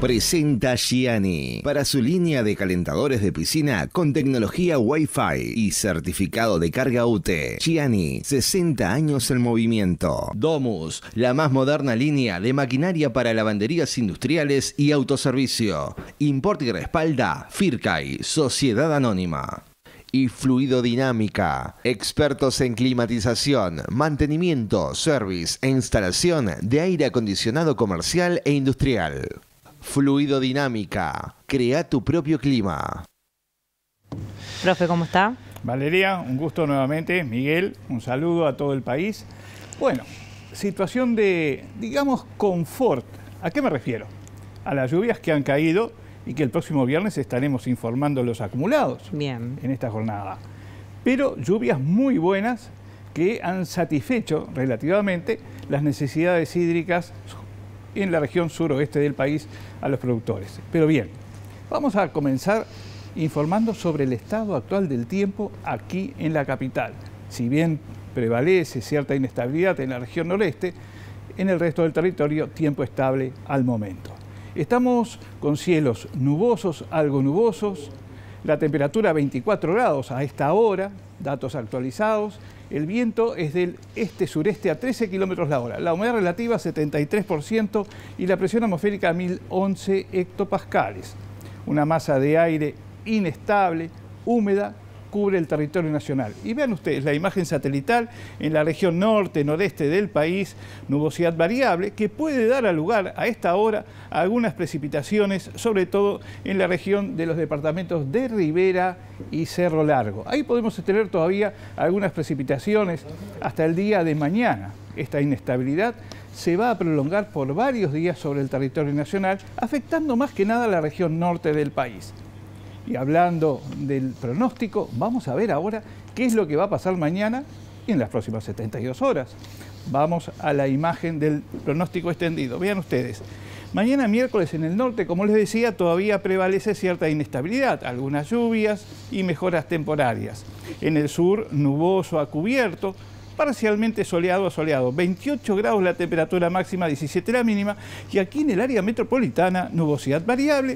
Presenta Gianni para su línea de calentadores de piscina con tecnología Wi-Fi y certificado de carga UT. Gianni, 60 años en movimiento. Domus, la más moderna línea de maquinaria para lavanderías industriales y autoservicio. Importa y respalda Fircay, Sociedad Anónima. Y Fluidodinámica, expertos en climatización, mantenimiento, service e instalación de aire acondicionado comercial e industrial. Fluidodinámica, crea tu propio clima. Profe, ¿cómo está? Valeria, un gusto nuevamente. Miguel, un saludo a todo el país. Bueno, situación de, digamos, confort. ¿A qué me refiero? A las lluvias que han caído y que el próximo viernes estaremos informando los acumulados. Bien. En esta jornada. Pero lluvias muy buenas que han satisfecho relativamente las necesidades hídricas en la región suroeste del país a los productores. Pero bien, vamos a comenzar informando sobre el estado actual del tiempo aquí en la capital. Si bien prevalece cierta inestabilidad en la región noreste, en el resto del territorio tiempo estable al momento. Estamos con cielos nubosos, algo nubosos, la temperatura 24 grados a esta hora, datos actualizados, el viento es del este-sureste a 13 kilómetros la hora, la humedad relativa 73% y la presión atmosférica 1011 hectopascales. Una masa de aire inestable, húmeda, cubre el territorio nacional. Y vean ustedes la imagen satelital en la región norte-noreste del país, nubosidad variable que puede dar lugar a esta hora a algunas precipitaciones, sobre todo en la región de los departamentos de Rivera y Cerro Largo. Ahí podemos tener todavía algunas precipitaciones hasta el día de mañana. Esta inestabilidad se va a prolongar por varios días sobre el territorio nacional, afectando más que nada a la región norte del país. Y hablando del pronóstico, vamos a ver ahora qué es lo que va a pasar mañana y en las próximas 72 horas. Vamos a la imagen del pronóstico extendido. Vean ustedes, mañana miércoles en el norte, como les decía, todavía prevalece cierta inestabilidad, algunas lluvias y mejoras temporarias. En el sur, nuboso a cubierto, parcialmente soleado a soleado, 28 grados la temperatura máxima, 17 la mínima, y aquí en el área metropolitana, nubosidad variable,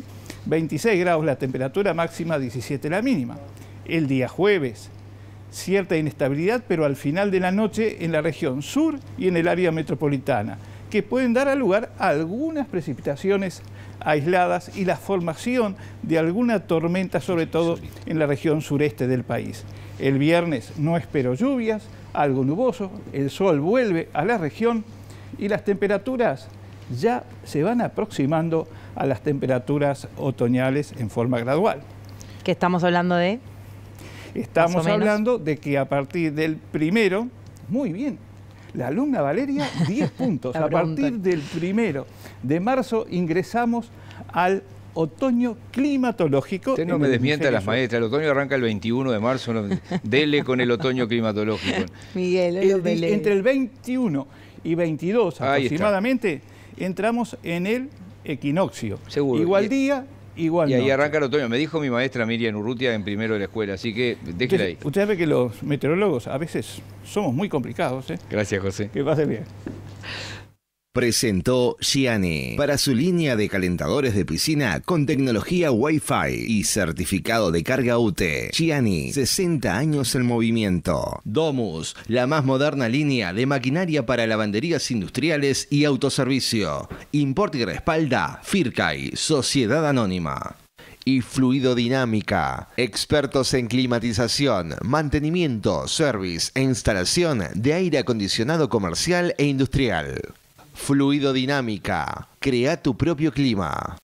26 grados la temperatura máxima, 17 la mínima. El día jueves, cierta inestabilidad, pero al final de la noche en la región sur y en el área metropolitana, que pueden dar lugar a algunas precipitaciones aisladas y la formación de alguna tormenta, sobre todo en la región sureste del país. El viernes no espero lluvias, algo nuboso, el sol vuelve a la región y las temperaturas ya se van aproximando a las temperaturas otoñales en forma gradual. ¿Qué estamos hablando de? Estamos hablando de que a partir del primero, muy bien, la alumna Valeria, 10 puntos. A partir del 1 de marzo ingresamos al otoño climatológico. Usted no me desmienta las maestras, el otoño arranca el 21 de marzo, no, dele con el otoño climatológico. Miguel, entre el 21 y 22 aproximadamente entramos en el equinoccio. Seguro. Igual día, igual noche. Y ahí arranca el otoño. Me dijo mi maestra Miriam Urrutia en primero de la escuela, así que déjela ahí. Usted sabe que los meteorólogos a veces somos muy complicados, ¿eh? Gracias, José. Que pase bien. Presentó Gianni para su línea de calentadores de piscina con tecnología Wi-Fi y certificado de carga UT. Gianni, 60 años en movimiento. Domus, la más moderna línea de maquinaria para lavanderías industriales y autoservicio. Importa y respalda Fircay, Sociedad Anónima. Y Fluidodinámica, expertos en climatización, mantenimiento, service e instalación de aire acondicionado comercial e industrial. Fluidodinámica, crea tu propio clima.